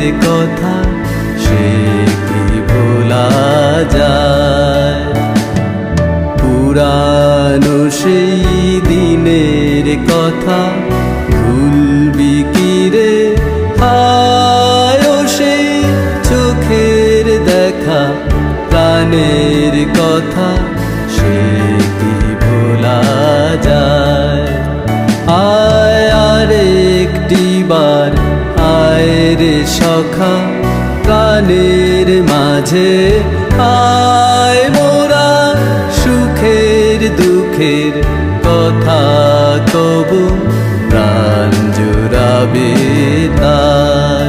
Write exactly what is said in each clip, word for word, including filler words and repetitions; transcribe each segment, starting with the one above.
কথা সে কি ভোলা যায়? পুরানো সেই দিনের কথা ভুলবি কি রে? হায় সেই চোখের দেখা প্রাণের কথা সে কি ভোলা যায়? আয় আর একটি বার আয় রে সখা প্রাণের মাঝে আয়, মোরা সুখের দুঃখের কথা কবু প্রাণ জুড়াবে তাই।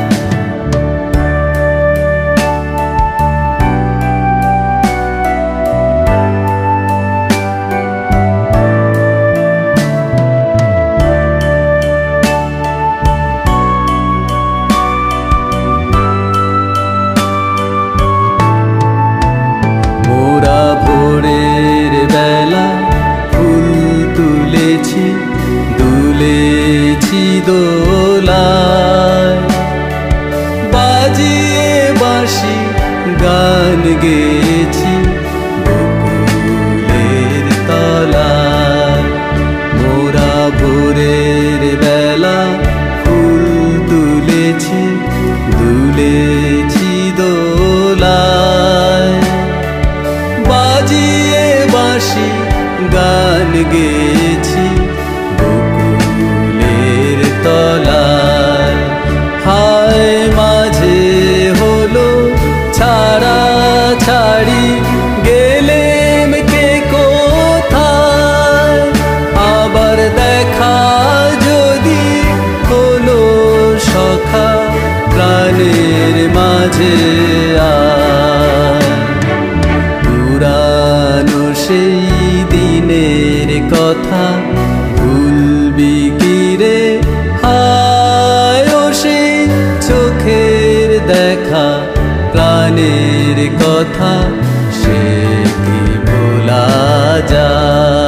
ভোরের বেলা ফুল তুলেছি দুলেছি দোলায়, বাজিয়ে বাঁশি গান গেয়েছি বকুলের তলায়। মোরা ভোরের বেলা ফুল তুলেছি দুলেছি দোলায়, বাজিয়ে বাঁশি গান গেয়েছি বকুলের তলায়। হায় মাঝে হলো ছাড়া ছাড়ি গেলেম কে কোথায়, আবার দেখা যদি হলো সখা প্রাণের মাঝে আয়। পুরানো সেই দিনের কথা ভুলবি কি রে? হায় সেই চোখের দেখা প্রাণের কথা সে কি ভোলা যায়?